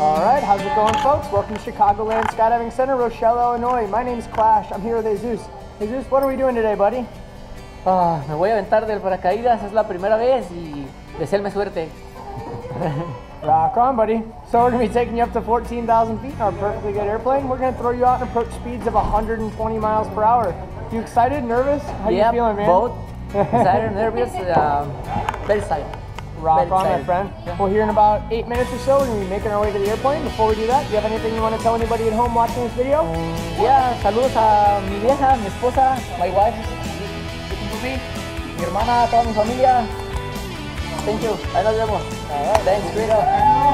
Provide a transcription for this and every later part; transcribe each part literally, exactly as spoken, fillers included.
All right, how's it going, folks? Welcome to Chicagoland Skydiving Center, Rochelle, Illinois. My name's Clash. I'm here with Jesus. Jesus, what are we doing today, buddy? Ah, me voy a aventar del paracaídas, es la primera vez y desearme suerte. Rock on, buddy. So we're going to be taking you up to fourteen thousand feet in our perfectly good airplane. We're going to throw you out and approach speeds of one hundred twenty miles per hour. You excited, nervous? How yep, you feeling, man? Both. Excited, nervous, um, very excited. Rock very on, excited. my friend. Yeah. Well, here in about eight minutes or so, we're going to be making our way to the airplane. Before we do that, do you have anything you want to tell anybody at home watching this video? Yeah, saludos a mi vieja, mi esposa, my wife, mi hermana, toda mi familia. Thank you. Ahí nos vemos. All right. Thanks, straight up.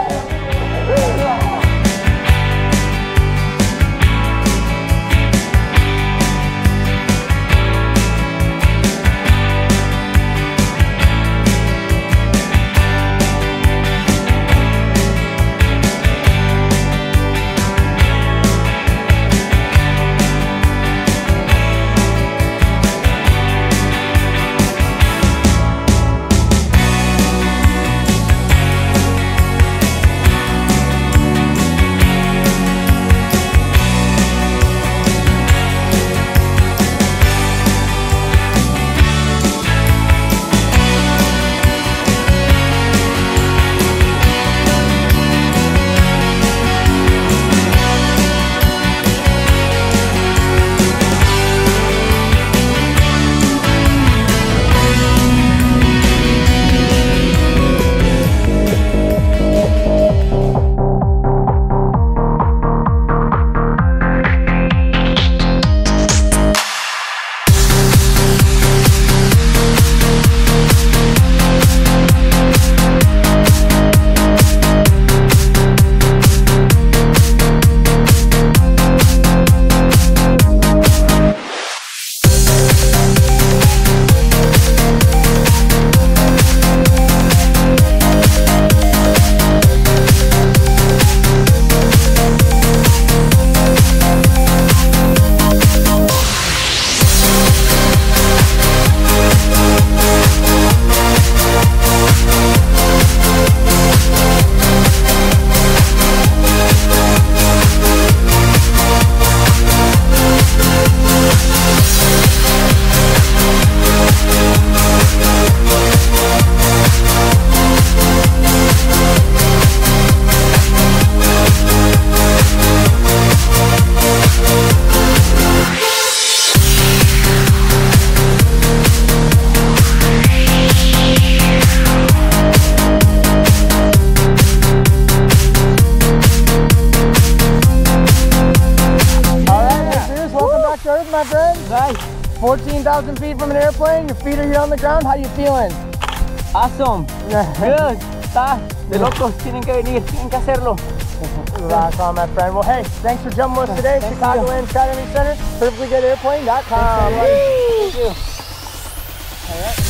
Earth, my friend. Nice. fourteen thousand feet from an airplane, your feet are here on the ground. How you feeling? Awesome. Good. Está de locos. Tienen que venir. Tienen que hacerlo. Rock on, my friend. Well, hey, thanks for jumping with us today. Chicagoland Skydiving Center, perfectly good airplane dot com. Thank you. All right.